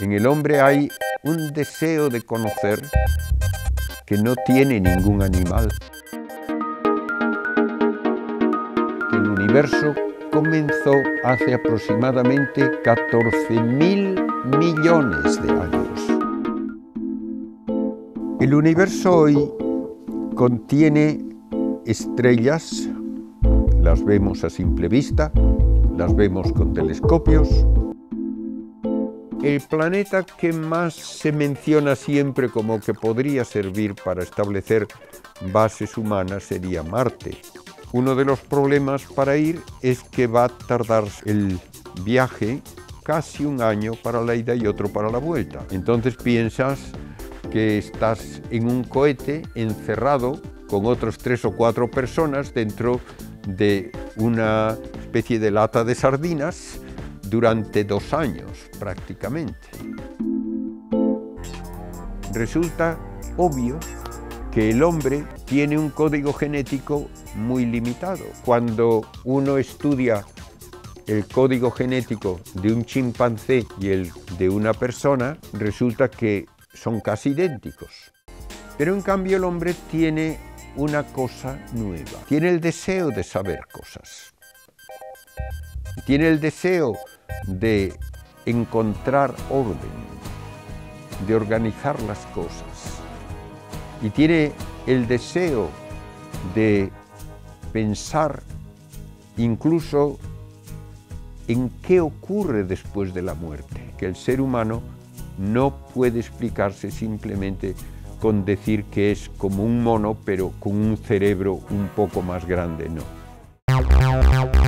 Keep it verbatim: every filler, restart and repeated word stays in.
En el hombre hay un deseo de conocer que no tiene ningún animal. El universo comenzó hace aproximadamente catorce mil millones de años. El universo hoy contiene estrellas, las vemos a simple vista, las vemos con telescopios. El planeta que más se menciona siempre como que podría servir para establecer bases humanas sería Marte. Uno de los problemas para ir es que va a tardar el viaje casi un año para la ida y otro para la vuelta. Entonces piensas que estás en un cohete encerrado con otros tres o cuatro personas dentro de una especie de lata de sardinas durante dos años prácticamente. Resulta obvio que el hombre tiene un código genético muy limitado. Cuando uno estudia el código genético de un chimpancé y el de una persona, resulta que son casi idénticos. Pero en cambio el hombre tiene una cosa nueva. Tiene el deseo de saber cosas. Tiene el deseo de encontrar orden, de organizar las cosas. Y tiene el deseo de pensar incluso en qué ocurre después de la muerte, que el ser humano no puede explicarse simplemente con decir que es como un mono, pero con un cerebro un poco más grande, no.